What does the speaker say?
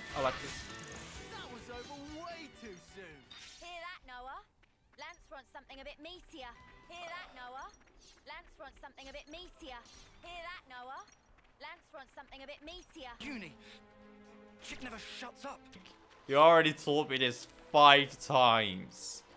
I like this. That was over way too soon. Hear that, Noah? Lance wants something a bit meatier. Hear that, Noah? Lance wants something a bit meatier. Hear that, Noah? Lance wants something a bit meatier. Uni, chick never shuts up. You already told me this 5 times.